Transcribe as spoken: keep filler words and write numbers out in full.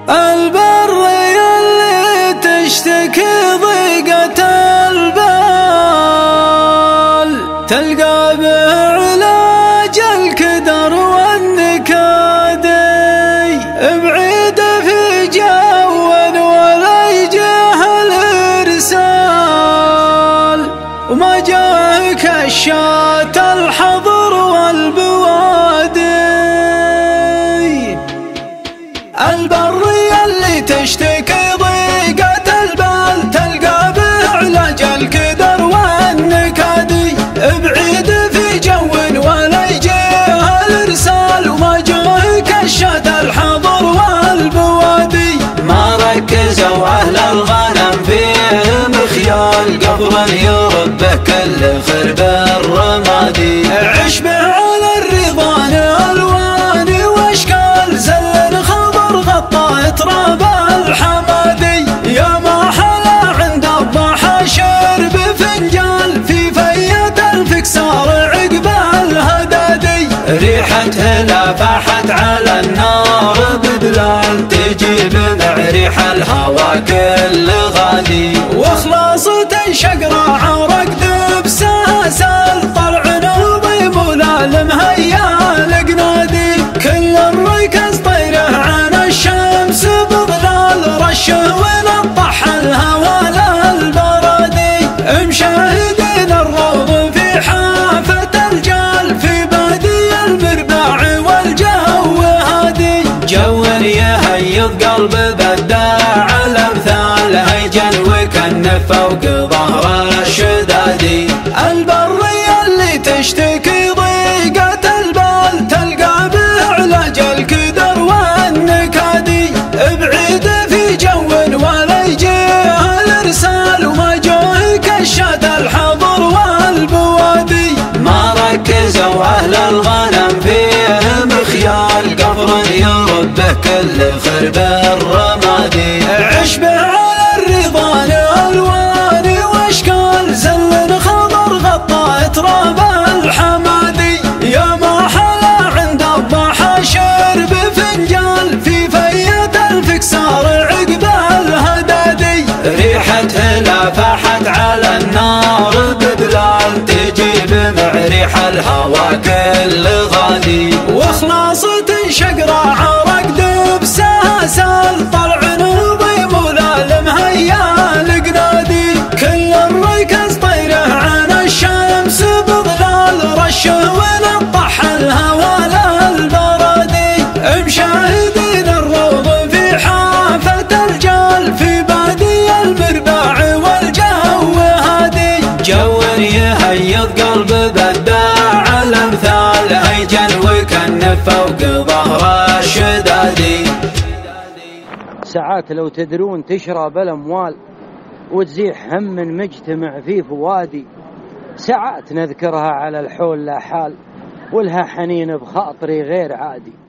البر اللي تشتكي ضيقة البال تلقى به علاج الكدر والنكادي، بعيد في جو ولا يجاه الإرسال، وما جاه كشات الحضر والبوادي. البر اللي تشتكي ضيقة البال تلقى به علاج الكدر والنكادي، بعيد في جو ولا يجيه الإرسال، وما جاه كشات الحضر والبوادي. ما ركزوا أهل الغنم فيه مخيال قبل يربه كل خرب الرمادي. عش به على الرضوان ألوان واشكال، زل خضر غطى تراب الحمادي. يا ما حلا عند الضحى شرب فنجال في فية الفكسار عقب الهدادي. ريحتها لا فاحت على النار بدلال، تجيب مع ريح الهوى كل غادي. واخلاصة شقرة عرق دبسها سال، طلع نظيم ولالم هيا القنادي. كل الركز طيره عن الشمس بظلال، رشه ونطح الهوى للبرادي. مشاهدين الروض في حافة الجال في بادي المرباع والجو هادي. جو يهيض قلب بداع الامثال، هيجن وكن فوق ظهر الشدادي. البر اللي تشتكي ضيقة البال تلقى به علاج الكدر والنكادي، بعيد في جو ولا يجيه الإرسال، وما جاه كشات الحضر والبوادي. ما ركزوا أهل الغنم فيه مخيال قبر يربه كل خرب الرمادي. عش به على الرضوان ألوان واشكال، زل خضر غطى تراب الحمادي. يا ما حلا عند الضحى شرب فنجال في فية الفكسار عقب الهدادي. ريحتها لا فاحت على النار بدلال، تجيب مع ريح الهوى كل غادي. واخلاصة شقرة عرق دبسها سال، طلع نظيم ولالم هيا القنادي. كل الركز طيره عن الشمس بظلال، رشه ونطح الهوى للبرادي. مشاهدين الروض في حافة الجال في بادي المرباع والجو هادي. جو يهيض قلب بداع الامثال، هيجن وكن فوق ظهر الشدادي. ساعات لو تدرون تشرب الأموال وتزيح هم من مجتمع في فوادي. ساعات نذكرها على الحول لا حال، ولها حنين بخاطري غير عادي.